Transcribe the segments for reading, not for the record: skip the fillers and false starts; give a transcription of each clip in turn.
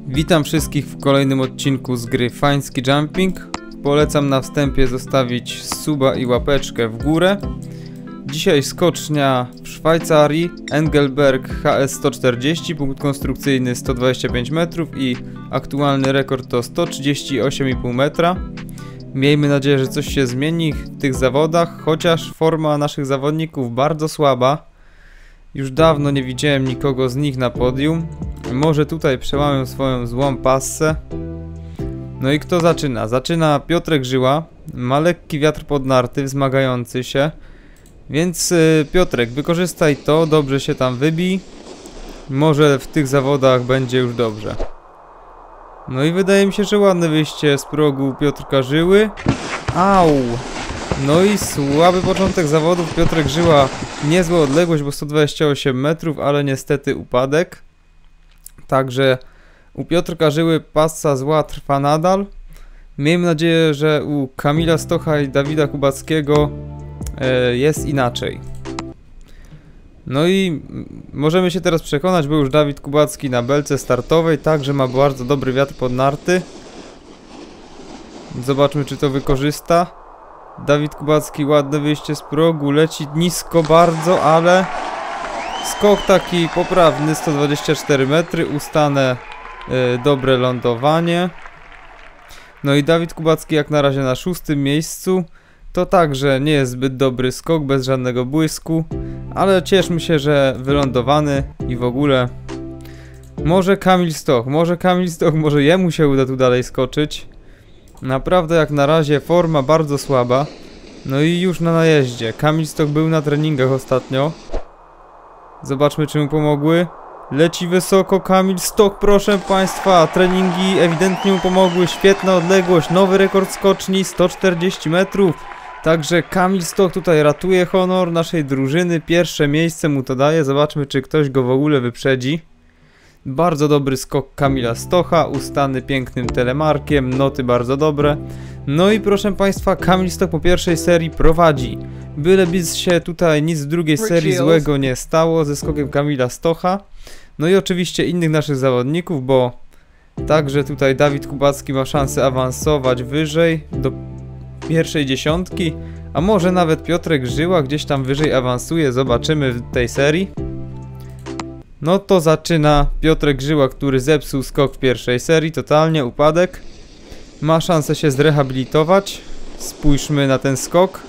Witam wszystkich w kolejnym odcinku z gry Fański Jumping. Polecam na wstępie zostawić suba i łapeczkę w górę. Dzisiaj skocznia w Szwajcarii, Engelberg HS140, punkt konstrukcyjny 125 metrów i aktualny rekord to 138,5 metra. Miejmy nadzieję, że coś się zmieni w tych zawodach, chociaż forma naszych zawodników bardzo słaba. Już dawno nie widziałem nikogo z nich na podium. Może tutaj przełamią swoją złą passę. No i kto zaczyna? Zaczyna Piotrek Żyła. Ma lekki wiatr pod narty, wzmagający się. Więc Piotrek, wykorzystaj to, dobrze się tam wybij. Może w tych zawodach będzie już dobrze. No i wydaje mi się, że ładne wyjście z progu Piotrka Żyły. Au! No i słaby początek zawodów. Piotrek Żyła niezła odległość, bo 128 metrów, ale niestety upadek. Także u Piotrka Żyły passa zła trwa nadal. Miejmy nadzieję, że u Kamila Stocha i Dawida Kubackiego jest inaczej. No i możemy się teraz przekonać, bo już Dawid Kubacki na belce startowej także ma bardzo dobry wiatr pod narty. Zobaczmy, czy to wykorzysta. Dawid Kubacki, ładne wyjście z progu, leci nisko bardzo, ale skok taki poprawny, 124 metry, ustane dobre lądowanie. No i Dawid Kubacki jak na razie na 6. miejscu. To także nie jest zbyt dobry skok, bez żadnego błysku, ale cieszmy się, że wylądowany i w ogóle. Może Kamil Stoch, może jemu się uda tu dalej skoczyć. Naprawdę jak na razie forma bardzo słaba. No i już na najeździe. Kamil Stoch był na treningach ostatnio. Zobaczmy, czy mu pomogły. Leci wysoko Kamil Stoch, proszę Państwa. Treningi ewidentnie mu pomogły. Świetna odległość, nowy rekord skoczni, 140 metrów. Także Kamil Stoch tutaj ratuje honor naszej drużyny. Pierwsze miejsce mu to daje. Zobaczmy, czy ktoś go w ogóle wyprzedzi. Bardzo dobry skok Kamila Stocha, ustany pięknym telemarkiem, noty bardzo dobre. No i proszę Państwa, Kamil Stoch po pierwszej serii prowadzi. Byleby się tutaj nic w drugiej serii złego nie stało ze skokiem Kamila Stocha. No i oczywiście innych naszych zawodników, bo także tutaj Dawid Kubacki ma szansę awansować wyżej do pierwszej dziesiątki. A może nawet Piotrek Żyła gdzieś tam wyżej awansuje, zobaczymy w tej serii. No to zaczyna Piotrek Żyła, który zepsuł skok w pierwszej serii, totalnie upadek. Ma szansę się zrehabilitować. Spójrzmy na ten skok.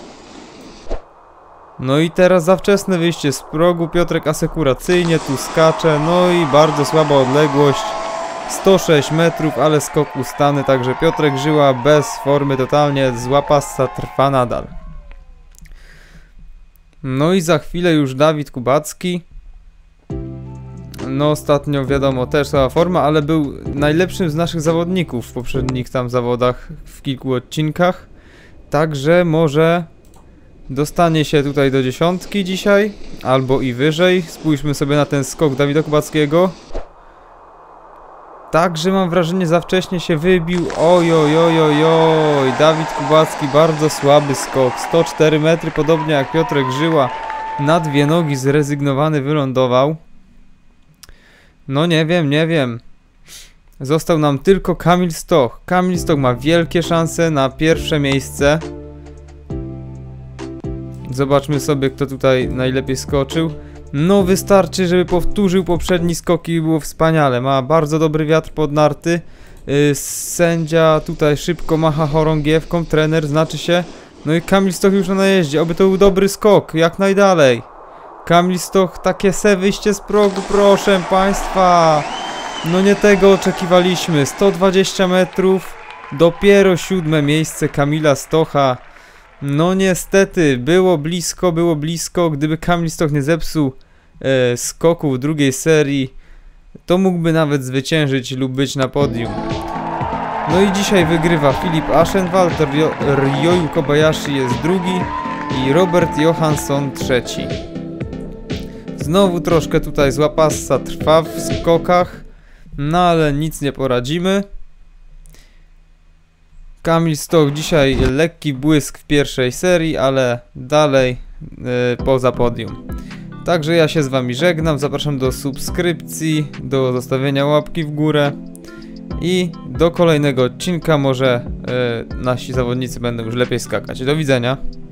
No i teraz za wczesne wyjście z progu. Piotrek asekuracyjnie tu skacze. No i bardzo słaba odległość. 106 metrów, ale skok ustany. Także Piotrek Żyła bez formy totalnie. Zła passa trwa nadal. No i za chwilę już Dawid Kubacki. No ostatnio wiadomo też słaba forma, ale był najlepszym z naszych zawodników w poprzednich tam zawodach w kilku odcinkach. Także może dostanie się tutaj do dziesiątki dzisiaj, albo i wyżej. Spójrzmy sobie na ten skok Dawida Kubackiego. Także mam wrażenie, za wcześnie się wybił. Oj, Dawid Kubacki, bardzo słaby skok. 104 metry, podobnie jak Piotrek Żyła. Na dwie nogi zrezygnowany wylądował. No nie wiem. Został nam tylko Kamil Stoch. Kamil Stoch ma wielkie szanse na pierwsze miejsce. Zobaczmy sobie, kto tutaj najlepiej skoczył. No wystarczy, żeby powtórzył poprzedni skok i było wspaniale. Ma bardzo dobry wiatr pod narty. Sędzia tutaj szybko macha chorągiewką, trener znaczy się. No i Kamil Stoch już na najeździe. Oby to był dobry skok, jak najdalej. Kamil Stoch, takie wyjście z progu, proszę Państwa. No nie tego oczekiwaliśmy. 120 metrów, dopiero 7. miejsce Kamila Stocha. No niestety, było blisko. Gdyby Kamil Stoch nie zepsuł skoku w drugiej serii, to mógłby nawet zwyciężyć lub być na podium. No i dzisiaj wygrywa Filip Aschenwald, Ryoyu Kobayashi jest drugi i Robert Johansson trzeci. Znowu troszkę tutaj zła passa trwa w skokach, no ale nic nie poradzimy. Kamil Stoch dzisiaj lekki błysk w pierwszej serii, ale dalej poza podium. Także ja się z Wami żegnam, zapraszam do subskrypcji, do zostawienia łapki w górę. i do kolejnego odcinka może nasi zawodnicy będą już lepiej skakać. Do widzenia.